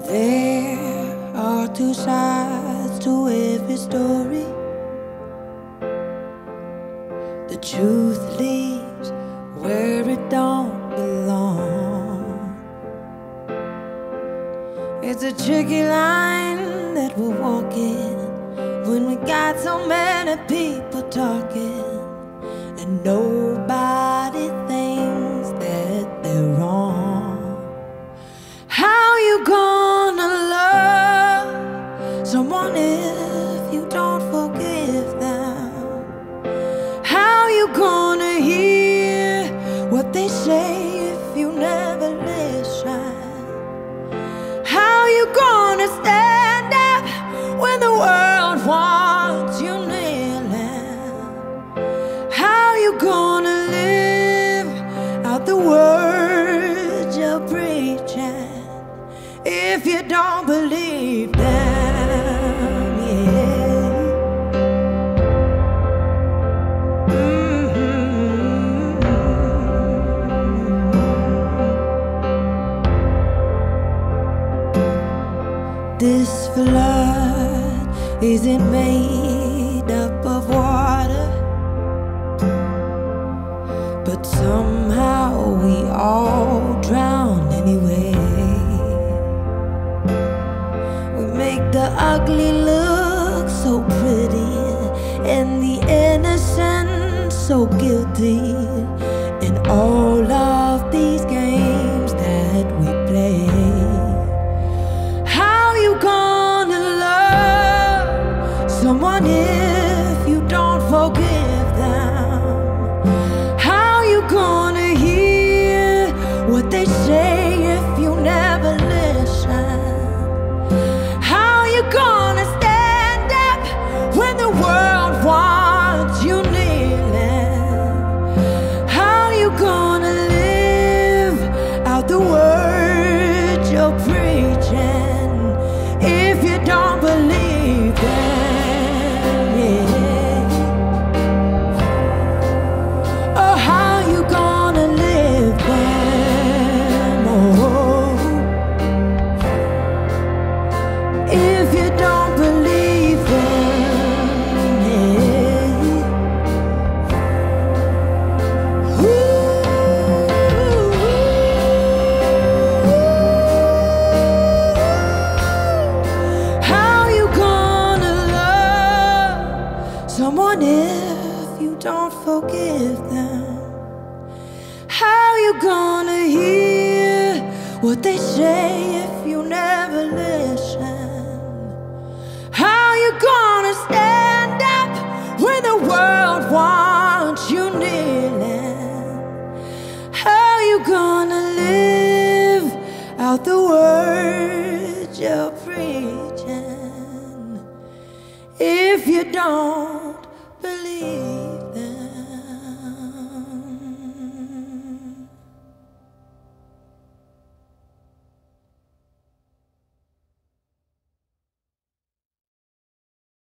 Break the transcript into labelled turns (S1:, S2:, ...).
S1: There are two sides to every story. The truth leaves where it don't belong. It's a tricky line that we're walking when we got so many people talking and nobody thinks that they're wrong. How you gonna love someone if you don't forgive them? How you gonna hear what they say if you never listen? How you gonna stand up when the world wants you kneeling? How you gonna live out the words you're preaching if you don't believe them? Yeah. This flood isn't made up of water, but somehow we all drown anyway. We make the ugly look so pretty and the innocent so guilty in all of these games that we play. Someone if you don't forgive them? How you gonna hear what they say if you never listen? How you gonna stand up when the world wants you kneeling? How you gonna live out the words you're preaching if you don't believe them? Someone if you don't forgive them? How you gonna hear what they say if you never listen? How you gonna stand up when the world wants you kneeling? How you gonna live out the words you're preaching if you don't